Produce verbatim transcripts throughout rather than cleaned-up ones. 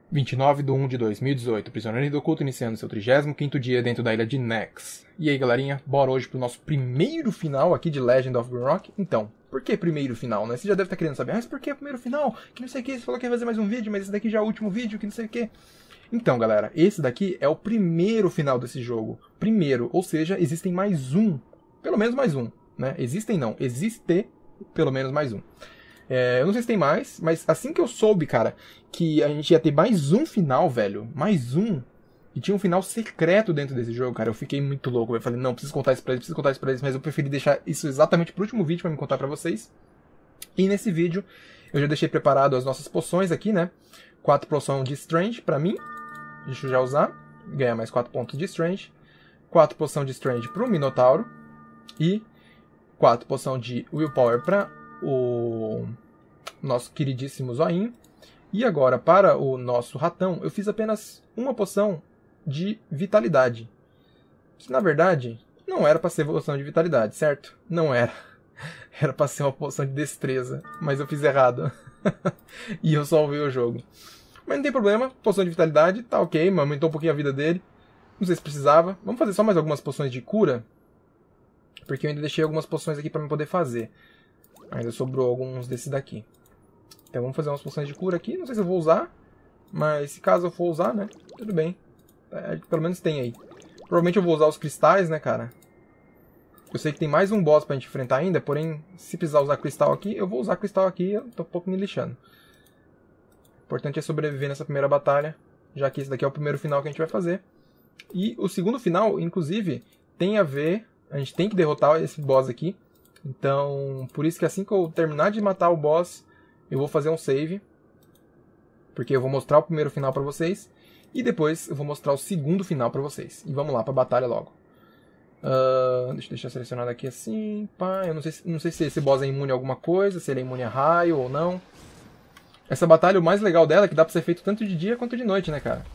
vinte e nove de um de dois mil e dezoito, Prisioneiro do Oculto iniciando seu trigésimo quinto dia dentro da ilha de Nex. E aí, galerinha, bora hoje pro nosso primeiro final aqui de Legend of Grimrock? Então, por que primeiro final, né? Você já deve estar querendo saber, ah, mas por que primeiro final? Que não sei o que, você falou que ia fazer mais um vídeo, mas esse daqui já é o último vídeo, que não sei o que. Então, galera, esse daqui é o primeiro final desse jogo. Primeiro, ou seja, existem mais um. Pelo menos mais um, né? Existem não, existe pelo menos mais um. É, eu não sei se tem mais, mas assim que eu soube, cara, que a gente ia ter mais um final, velho, mais um, e tinha um final secreto dentro desse jogo, cara, eu fiquei muito louco. Eu falei, não, preciso contar isso pra eles, preciso contar isso pra eles, mas eu preferi deixar isso exatamente pro último vídeo pra me contar pra vocês. E nesse vídeo, eu já deixei preparado as nossas poções aqui, né? Quatro poções de Strange pra mim, deixa eu já usar, ganhar mais quatro pontos de Strange. Quatro poções de Strange pro Minotauro. E quatro poções de Willpower pra o nosso queridíssimo Zoinho. E agora, para o nosso ratão, eu fiz apenas uma poção de vitalidade. Que, na verdade, não era para ser poção de vitalidade, certo? Não era. Era para ser uma poção de destreza. Mas eu fiz errado. E eu salvei o jogo. Mas não tem problema. Poção de vitalidade, tá ok. Aumentou um pouquinho a vida dele. Não sei se precisava. Vamos fazer só mais algumas poções de cura. Porque eu ainda deixei algumas poções aqui para eu poder fazer. Ainda sobrou alguns desses daqui. Então vamos fazer umas poções de cura aqui. Não sei se eu vou usar. Mas se caso eu for usar, né? Tudo bem. É, pelo menos tem aí. Provavelmente eu vou usar os cristais, né, cara? Eu sei que tem mais um boss pra gente enfrentar ainda. Porém, se precisar usar cristal aqui, eu vou usar cristal aqui. Eu tô um pouco me lixando. O importante é sobreviver nessa primeira batalha. Já que esse daqui é o primeiro final que a gente vai fazer. E o segundo final, inclusive, tem a ver... A gente tem que derrotar esse boss aqui. Então, por isso que assim que eu terminar de matar o boss, eu vou fazer um save. Porque eu vou mostrar o primeiro final pra vocês. E depois eu vou mostrar o segundo final pra vocês. E vamos lá pra batalha logo. Uh, deixa eu deixar selecionado aqui assim. Pá, eu não sei, não sei se esse boss é imune a alguma coisa, se ele é imune a raio ou não. Essa batalha, o mais legal dela é que dá pra ser feito tanto de dia quanto de noite, né, cara?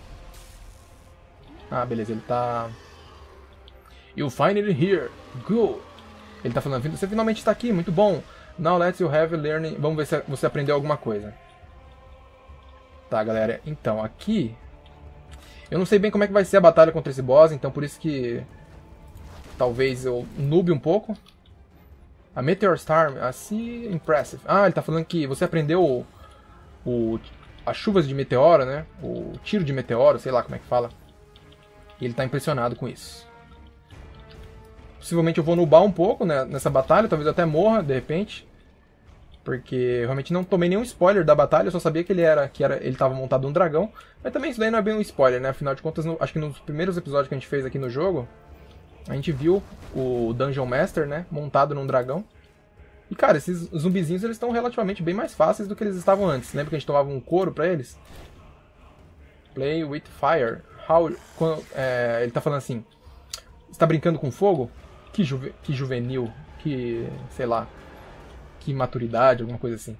Ah, beleza, ele tá... You find it here. Good. Ele tá falando, você finalmente está aqui, muito bom. Now let's you have learning. Vamos ver se você aprendeu alguma coisa. Tá, galera. Então, aqui... Eu não sei bem como é que vai ser a batalha contra esse boss, então por isso que... Talvez eu noob um pouco. A Meteor Star, assim, impressive. Ah, ele tá falando que você aprendeu o, o, as chuvas de meteoro, né? O tiro de meteoro, sei lá como é que fala. E ele tá impressionado com isso. Possivelmente eu vou nubar um pouco, né, nessa batalha, talvez eu até morra, de repente. Porque eu realmente não tomei nenhum spoiler da batalha, eu só sabia que ele era, que era, ele estava montado num dragão. Mas também isso daí não é bem um spoiler, né? Afinal de contas, no, acho que nos primeiros episódios que a gente fez aqui no jogo, a gente viu o Dungeon Master, né, montado num dragão. E cara, esses zumbizinhos eles estão relativamente bem mais fáceis do que eles estavam antes. Lembra que a gente tomava um couro pra eles? Play with fire. How, quando, é, ele tá falando assim, você tá brincando com fogo? Que, juve, que juvenil, que, sei lá, que maturidade, alguma coisa assim.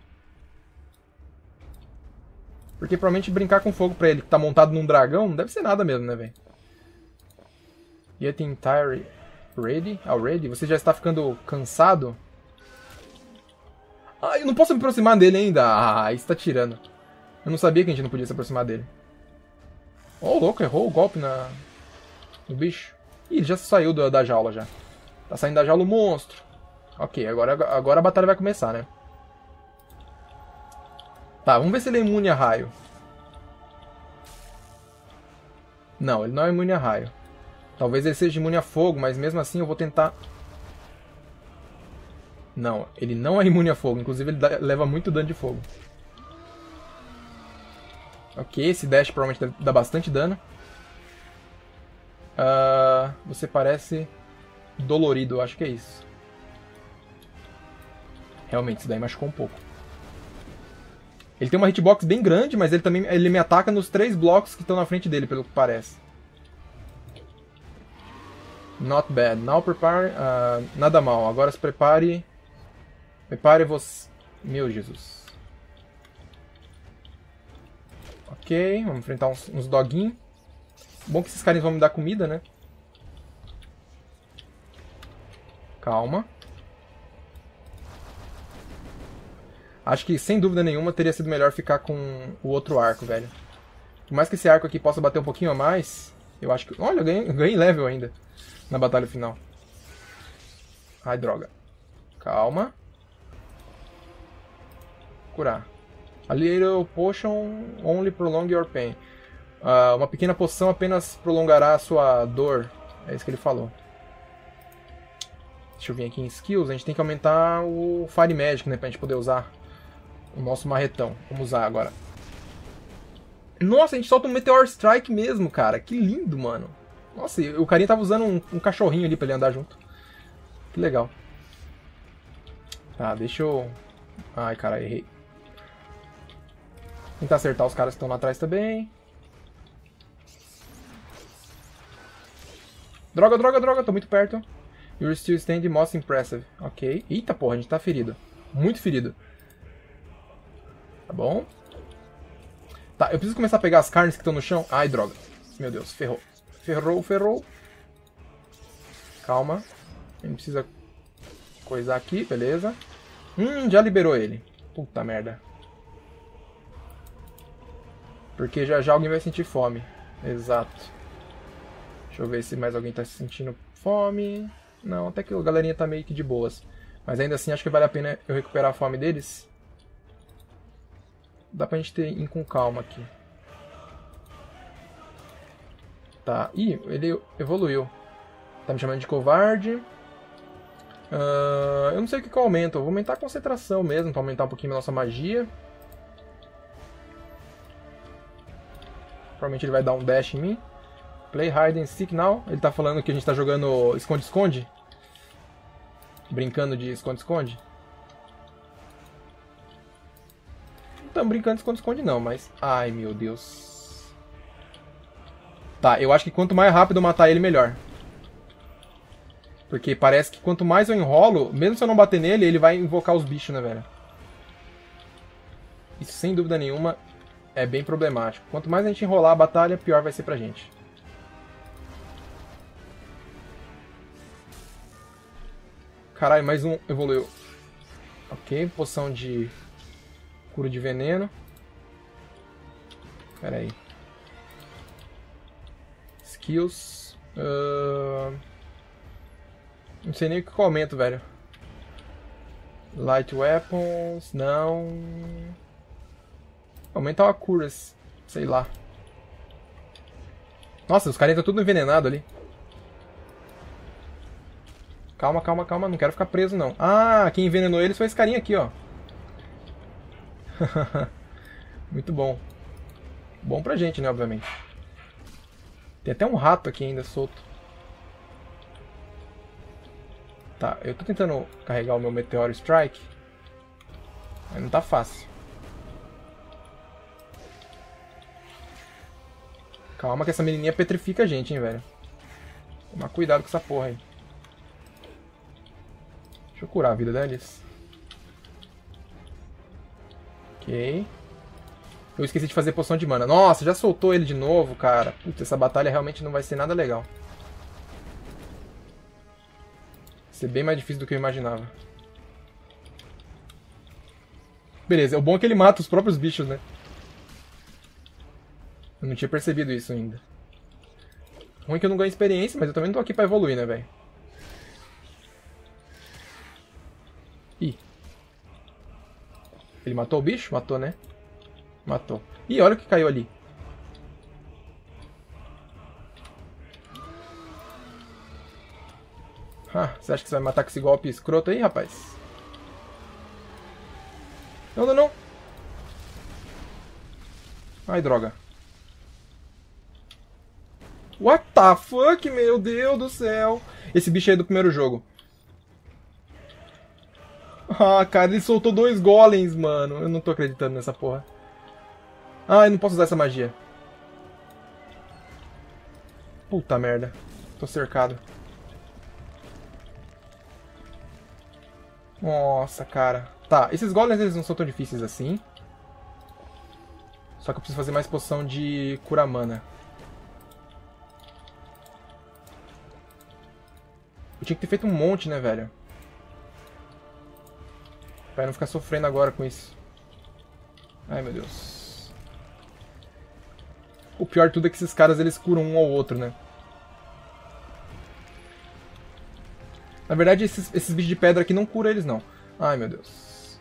Porque provavelmente brincar com fogo pra ele que tá montado num dragão não deve ser nada mesmo, né, velho? Getting tired ready? Already? Você já está ficando cansado? Ah, eu não posso me aproximar dele ainda. Ah, isso tá tirando. Eu não sabia que a gente não podia se aproximar dele. Oh, louco, errou o golpe na... no bicho. Ih, ele já saiu da, da jaula já. Tá saindo da jaula o monstro. Ok, agora, agora a batalha vai começar, né? Tá, vamos ver se ele é imune a raio. Não, ele não é imune a raio. Talvez ele seja imune a fogo, mas mesmo assim eu vou tentar... Não, ele não é imune a fogo. Inclusive ele dá, leva muito dano de fogo. Ok, esse dash provavelmente dá bastante dano. Uh, você parece... dolorido, acho que é isso. Realmente, isso daí machucou um pouco. Ele tem uma hitbox bem grande, mas ele também ele me ataca nos três blocos que estão na frente dele, pelo que parece. Not bad. Now prepare... Uh, nada mal. Agora se prepare... Prepare você... Meu Jesus. Ok, vamos enfrentar uns, uns doguinhos. Bom que esses caras vão me dar comida, né? Calma. Acho que, sem dúvida nenhuma, teria sido melhor ficar com o outro arco, velho. Por mais que esse arco aqui possa bater um pouquinho a mais, eu acho que... Olha, eu ganhei, eu ganhei level ainda na batalha final. Ai, droga. Calma. Curar. A little potion only prolong your pain. Uh, uma pequena poção apenas prolongará a sua dor. É isso que ele falou. Deixa eu vir aqui em skills. A gente tem que aumentar o Fire Magic, né? Pra gente poder usar o nosso marretão. Vamos usar agora. Nossa, a gente solta um Meteor Strike mesmo, cara. Que lindo, mano. Nossa, o carinha tava usando um, um cachorrinho ali pra ele andar junto. Que legal. Tá, deixa eu... Ai, cara, errei. Tentar acertar os caras que estão lá atrás também. Droga, droga, droga. Tô muito perto. You're still standing most impressive. Ok. Eita, porra, a gente tá ferido. Muito ferido. Tá bom. Tá, eu preciso começar a pegar as carnes que estão no chão. Ai, droga. Meu Deus, ferrou. Ferrou, ferrou. Calma. A gente precisa coisar aqui, beleza. Hum, já liberou ele. Puta merda. Porque já já alguém vai sentir fome. Exato. Deixa eu ver se mais alguém tá sentindo fome. Não, até que a galerinha tá meio que de boas. Mas ainda assim, acho que vale a pena eu recuperar a fome deles. Dá pra gente ter, ir com calma aqui. Tá. Ih, ele evoluiu. Tá me chamando de covarde. Uh, eu não sei o que que eu aumento. Eu vou aumentar a concentração mesmo, pra aumentar um pouquinho a nossa magia. Provavelmente ele vai dar um dash em mim. Play hide and seek now. Ele tá falando que a gente tá jogando esconde-esconde. Brincando de esconde-esconde. Não estamos brincando de esconde-esconde não, mas... Ai, meu Deus. Tá, eu acho que quanto mais rápido eu matar ele, melhor. Porque parece que quanto mais eu enrolo, mesmo se eu não bater nele, ele vai invocar os bichos, né, velho? Isso, sem dúvida nenhuma, é bem problemático. Quanto mais a gente enrolar a batalha, pior vai ser pra gente. Caralho, mais um evoluiu. Ok, poção de cura de veneno. Pera aí. Skills. Uh... Não sei nem o que eu aumento, velho. Light Weapons. Não. Aumentar a curas. Sei lá. Nossa, os caras estão tudo envenenados ali. Calma, calma, calma. Não quero ficar preso, não. Ah, quem envenenou eles foi esse carinha aqui, ó. Muito bom. Bom pra gente, né, obviamente. Tem até um rato aqui ainda solto. Tá, eu tô tentando carregar o meu Meteor Strike. Mas não tá fácil. Calma que essa menininha petrifica a gente, hein, velho. Tomar cuidado com essa porra aí. Deixa eu curar a vida deles. Ok. Eu esqueci de fazer poção de mana. Nossa, já soltou ele de novo, cara. Putz, essa batalha realmente não vai ser nada legal. Vai ser bem mais difícil do que eu imaginava. Beleza, o bom é que ele mata os próprios bichos, né? Eu não tinha percebido isso ainda. Ruim que eu não ganho experiência, mas eu também não tô aqui pra evoluir, né, velho? Ih. Ele matou o bicho? Matou, né? Matou. Ih, olha o que caiu ali. Ah, você acha que você vai matar com esse golpe escroto aí, rapaz? Não, não, não. Ai, droga. What the fuck, meu Deus do céu. Esse bicho aí é do primeiro jogo. Ah, cara, ele soltou dois golems, mano. Eu não tô acreditando nessa porra. Ah, eu não posso usar essa magia. Puta merda. Tô cercado. Nossa, cara. Tá, esses golems eles não são tão difíceis assim. Só que eu preciso fazer mais poção de cura mana. Eu tinha que ter feito um monte, né, velho? Pra não ficar sofrendo agora com isso. Ai, meu Deus. O pior de tudo é que esses caras eles curam um ao outro, né? Na verdade, esses, esses bichos de pedra aqui não curam eles, não. Ai, meu Deus.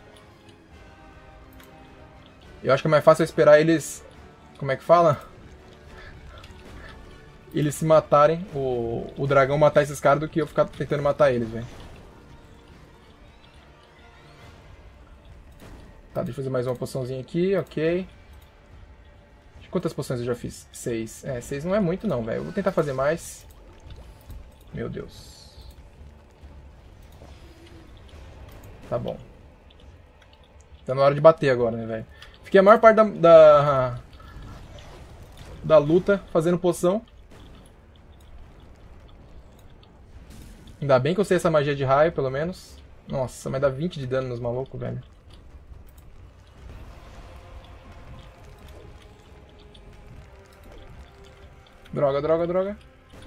Eu acho que é mais fácil esperar eles... Como é que fala? Eles se matarem, o, o dragão matar esses caras, do que eu ficar tentando matar eles, velho. Tá, deixa eu fazer mais uma poçãozinha aqui, ok. Quantas poções eu já fiz? Seis. É, seis não é muito não, velho. Eu vou tentar fazer mais. Meu Deus. Tá bom. Tá na hora de bater agora, né, velho? Fiquei a maior parte da, da... da luta fazendo poção. Ainda bem que eu sei essa magia de raio, pelo menos. Nossa, mas dá vinte de dano nos malucos, velho. Droga, droga, droga.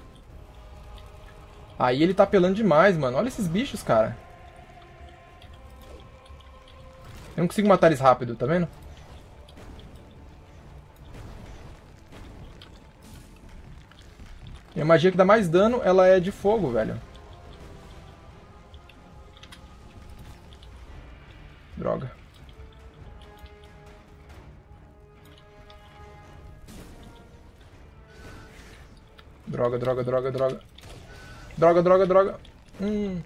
Aí ele tá apelando demais, mano. Olha esses bichos, cara. Eu não consigo matar eles rápido, tá vendo? E a magia que dá mais dano, ela é de fogo, velho. Droga. Droga, droga, droga, droga. Droga, droga, droga. Hum.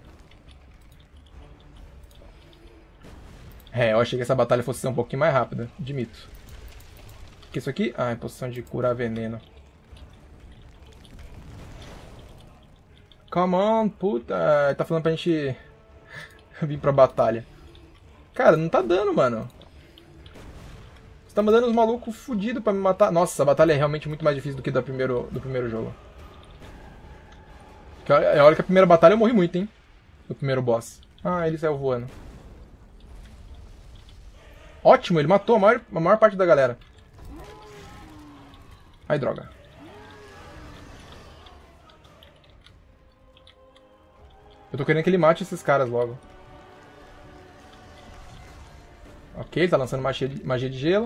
É, eu achei que essa batalha fosse ser um pouquinho mais rápida. Admito. O que é isso aqui? Ah, é poção de curar veneno. Come on, puta. Tá falando pra gente vir pra batalha. Cara, não tá dando, mano. Você tá mandando os malucos fudidos pra me matar. Nossa, a batalha é realmente muito mais difícil do que do primeiro, do primeiro jogo. É a hora que a primeira batalha eu morri muito, hein? Do primeiro boss. Ah, ele saiu voando. Ótimo, ele matou a maior, a maior parte da galera. Ai, droga. Eu tô querendo que ele mate esses caras logo. Ok, ele tá lançando magia de, magia de gelo.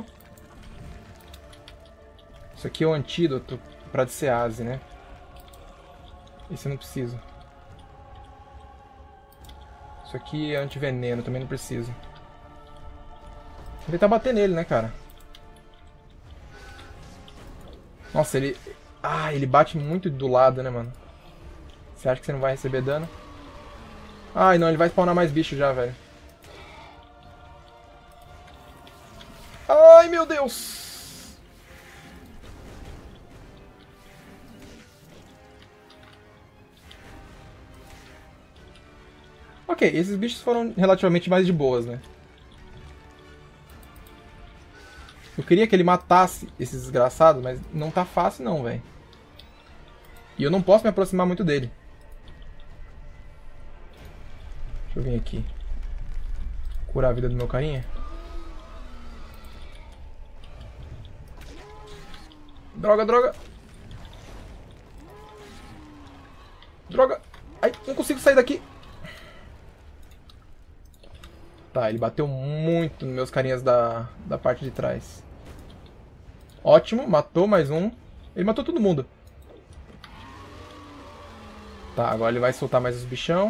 Isso aqui é o antídoto pra Dicease, né? Esse eu não preciso. Isso aqui é antiveneno, também não preciso. Vou tentar bater nele, né, cara? Nossa, ele... Ah, ele bate muito do lado, né, mano? Você acha que você não vai receber dano? Ai, não, ele vai spawnar mais bicho já, velho. Ai, meu Deus! Ok, esses bichos foram relativamente mais de boas, né? Eu queria que ele matasse esses desgraçados, mas não tá fácil não, velho. E eu não posso me aproximar muito dele. Deixa eu vir aqui. Curar a vida do meu carinha. Droga, droga. Droga. Ai, não consigo sair daqui. Tá, ele bateu muito nos meus carinhas da, da parte de trás. Ótimo, matou mais um. Ele matou todo mundo. Tá, agora ele vai soltar mais os bichão.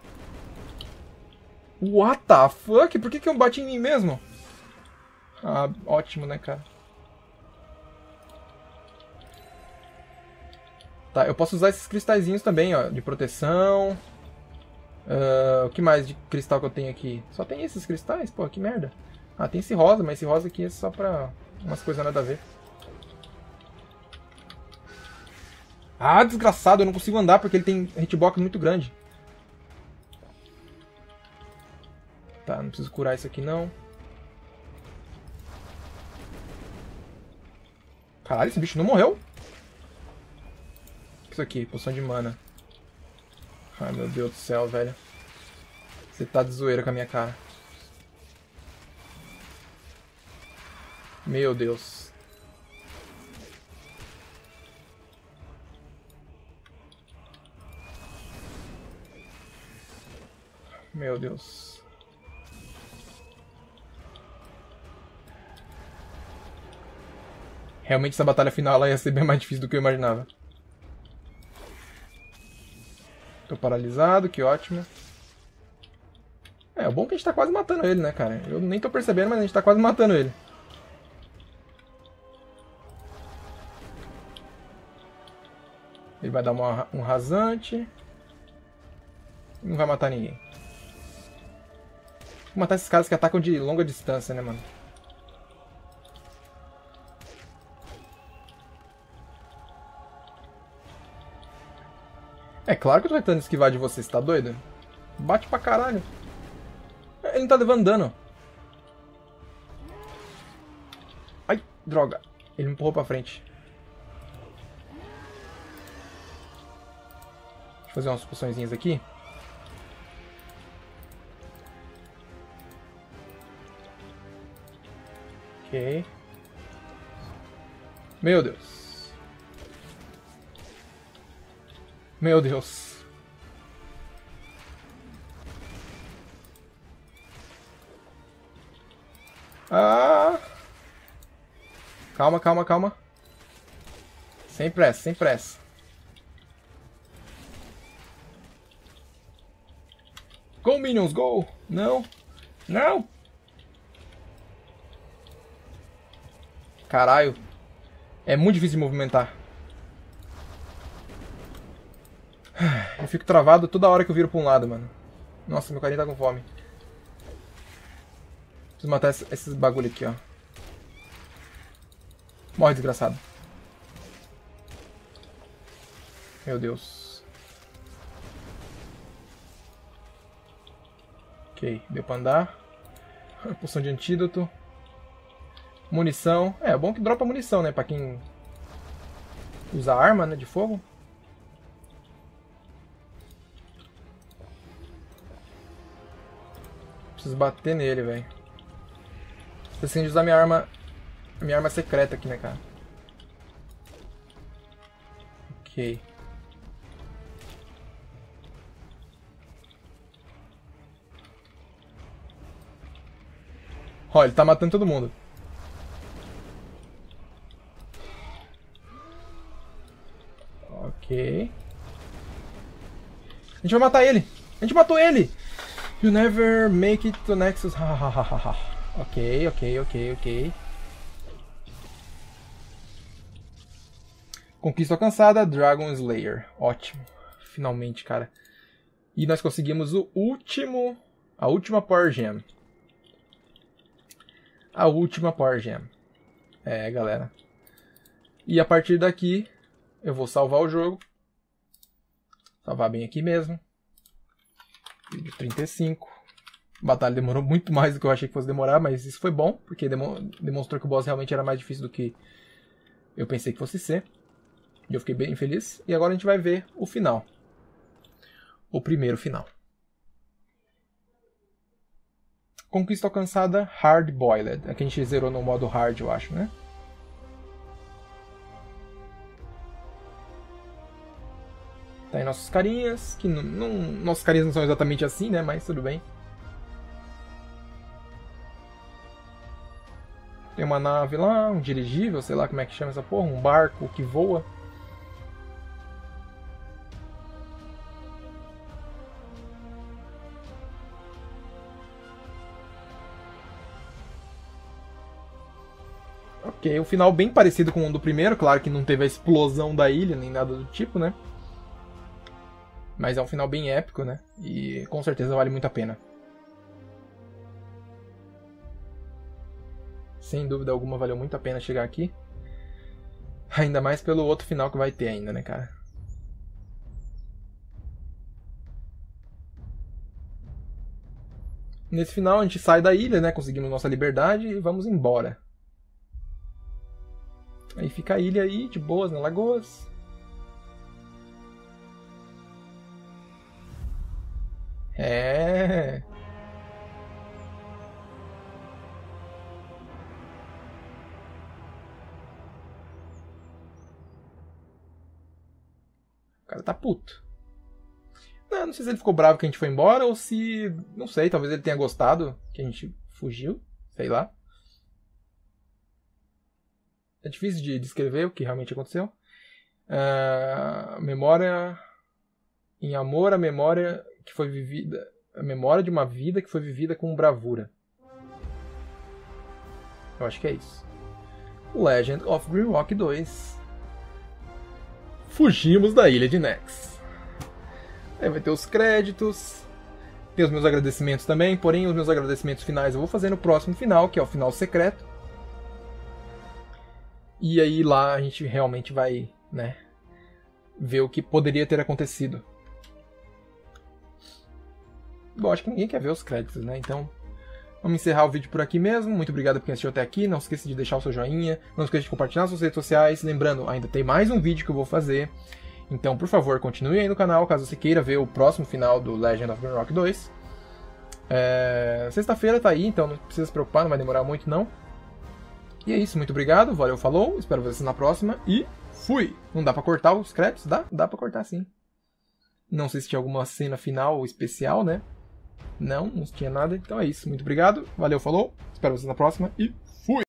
What the fuck? Por que que eu bati em mim mesmo? Ah, ótimo, né, cara? Tá, eu posso usar esses cristalzinhos também, ó, de proteção. Uh, o que mais de cristal que eu tenho aqui? Só tem esses cristais? Pô, que merda. Ah, tem esse rosa, mas esse rosa aqui é só pra umas coisas nada a ver. Ah, desgraçado, eu não consigo andar porque ele tem hitbox muito grande. Tá, não preciso curar isso aqui não. Caralho, esse bicho não morreu? Isso aqui, poção de mana. Ai, meu Deus do céu, velho. Você tá de zoeira com a minha cara. Meu Deus. Meu Deus. Realmente essa batalha final ela ia ser bem mais difícil do que eu imaginava. Tô paralisado, que ótimo. É, o bom é que a gente tá quase matando ele, né, cara? Eu nem tô percebendo, mas a gente tá quase matando ele. Ele vai dar uma, um rasante. Não vai matar ninguém. Vou matar esses caras que atacam de longa distância, né, mano? É claro que eu tô tentando esquivar de você, você tá doido? Bate pra caralho. Ele não tá levando dano. Ai, droga. Ele me empurrou pra frente. Deixa eu fazer umas poçõezinhas aqui. Ok. Meu Deus. Meu Deus. Ah! Calma, calma, calma. Sem pressa, sem pressa. Go, Minions, go! Não! Não! Caralho. É muito difícil de movimentar. Eu fico travado toda hora que eu viro pra um lado, mano. Nossa, meu carinha tá com fome. Preciso matar esses bagulho aqui, ó. Morre, desgraçado. Meu Deus. Ok, deu pra andar. Poção de antídoto. Munição. É, é bom que dropa munição, né? Pra quem usa arma, né? De fogo. Preciso bater nele, velho. Preciso de usar minha arma. Minha arma secreta aqui, né, cara? Ok. Ó, ele tá matando todo mundo. Ok. A gente vai matar ele. A gente matou ele. You never make it to Nexus. Ok, ok, ok, ok. Conquista alcançada, Dragon Slayer. Ótimo. Finalmente, cara. E nós conseguimos o último... A última Power Gem. A última Power Gem. É, galera. E a partir daqui, eu vou salvar o jogo. Salvar bem aqui mesmo. Vídeo trinta e cinco. A batalha demorou muito mais do que eu achei que fosse demorar, mas isso foi bom, porque demonstrou que o boss realmente era mais difícil do que eu pensei que fosse ser. E eu fiquei bem feliz. E agora a gente vai ver o final. O primeiro final. Conquista alcançada, Hard Boiled. Aqui a gente zerou no modo Hard, eu acho, né? Tá aí nossos carinhas, que não, não, nossos carinhas não são exatamente assim, né? Mas tudo bem. Tem uma nave lá, um dirigível, sei lá como é que chama essa porra, um barco que voa. Ok, o final bem parecido com o do primeiro, claro que não teve a explosão da ilha, nem nada do tipo, né? Mas é um final bem épico, né? E com certeza vale muito a pena. Sem dúvida alguma valeu muito a pena chegar aqui. Ainda mais pelo outro final que vai ter ainda, né, cara? Nesse final a gente sai da ilha, né? Conseguimos nossa liberdade e vamos embora. Aí fica a ilha aí, de boas, na Lagoas. É. O cara tá puto. Não, não sei se ele ficou bravo que a gente foi embora ou se... Não sei, talvez ele tenha gostado que a gente fugiu. Sei lá. é difícil de descrever o que realmente aconteceu. Uh, memória... Em amor à memória que foi vivida... A memória de uma vida que foi vivida com bravura. Eu acho que é isso. Legend of Grimrock dois. Fugimos da ilha de Nex. Aí vai ter os créditos. Tem os meus agradecimentos também. Porém, os meus agradecimentos finais eu vou fazer no próximo final, que é o final secreto. E aí lá a gente realmente vai, né, ver o que poderia ter acontecido. Bom, acho que ninguém quer ver os créditos, né? Então, vamos encerrar o vídeo por aqui mesmo. Muito obrigado por quem assistiu até aqui. Não esqueça de deixar o seu joinha. Não esqueça de compartilhar nas suas redes sociais. Lembrando, ainda tem mais um vídeo que eu vou fazer. Então, por favor, continue aí no canal, caso você queira ver o próximo final do Legend of Grimrock dois. É... Sexta-feira tá aí, então não precisa se preocupar, não vai demorar muito não. E é isso, muito obrigado, valeu, falou. Espero vocês na próxima e fui! Não dá pra cortar os créditos? Dá? Dá pra cortar sim. Não sei se tinha alguma cena final especial, né? Não, não tinha nada. Então é isso. Muito obrigado. Valeu, falou. Espero vocês na próxima e